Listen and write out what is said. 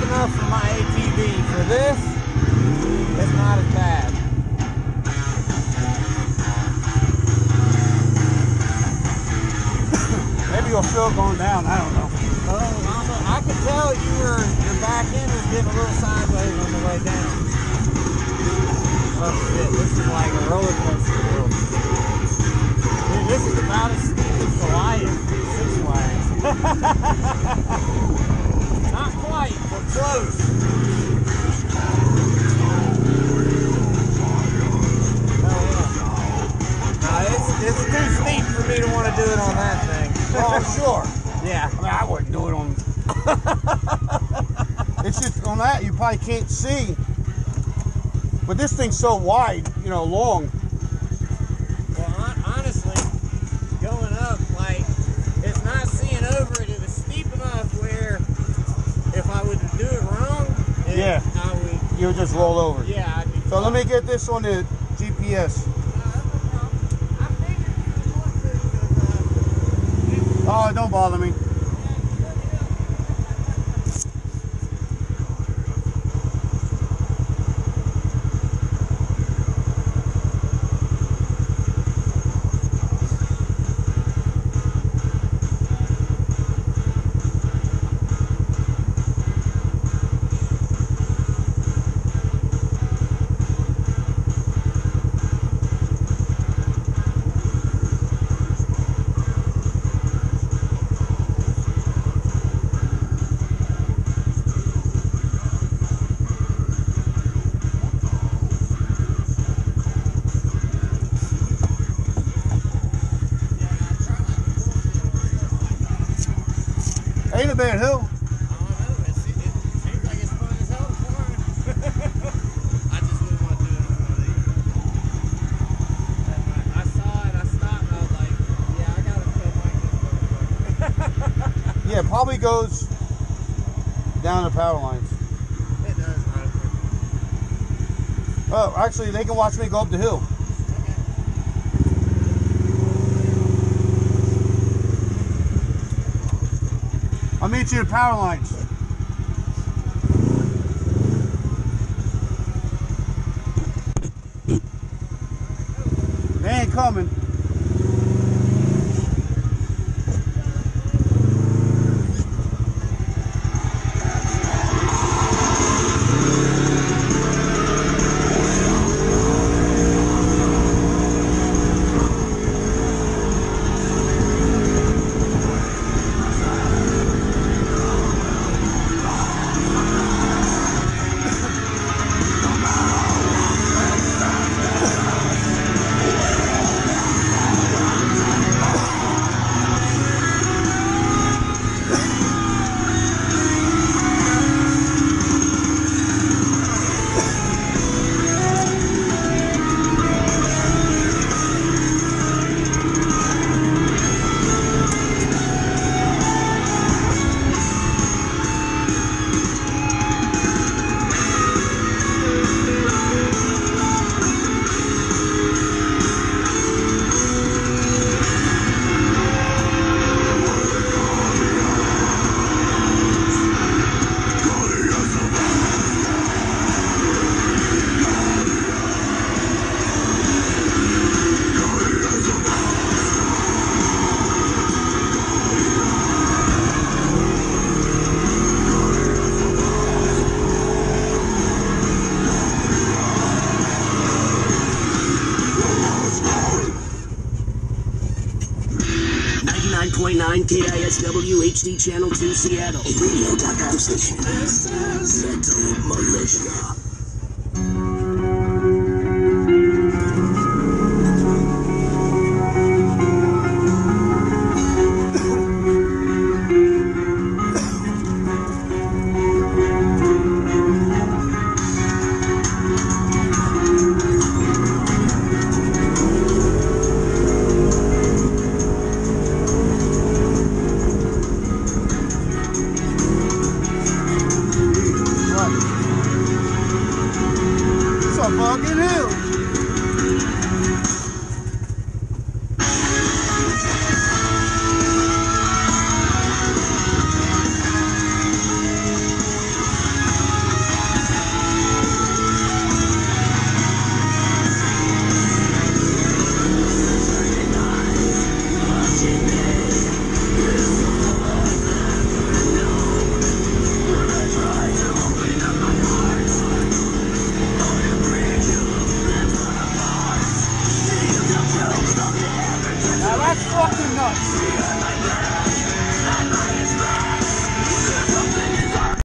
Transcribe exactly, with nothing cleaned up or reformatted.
enough for my A T V. For this, it's not as bad. Maybe you'll feel it going down. I don't know. Oh, I could tell you were your back end was getting a little sideways on the way down. Oh shit! This is like a roller coaster. Dude, this is about as steep as Goliath Six Flags. Not quite, but close. Oh yeah. No, it's it's too steep for me to want to do it on that thing. Oh sure. Yeah. I mean, I wouldn't do it on. It's just on that you probably can't see. But this thing's so wide, you know, long. Well, honestly, going up, like, it's not seeing over it. It was steep enough where if I would do it wrong, it, Yeah. I would. You would just roll over. Yeah. I'd be So let me get this on the G P S. Oh, don't bother me. Ain't a bad hill. I don't know. It seems, it seems like it's fun as hell to climb. I just wouldn't want to do it on one of these. And when I saw it, I stopped and I was like, yeah, I gotta tell Mike this. Yeah, it probably goes down the power lines. It does, honestly. Oh, actually, they can watch me go up the hill. I'll meet you at power lines. They ain't coming. ninety-nine point nine K I S W H D Channel two Seattle. A radio dot com station. This is Mental Militia. That's fucking nuts.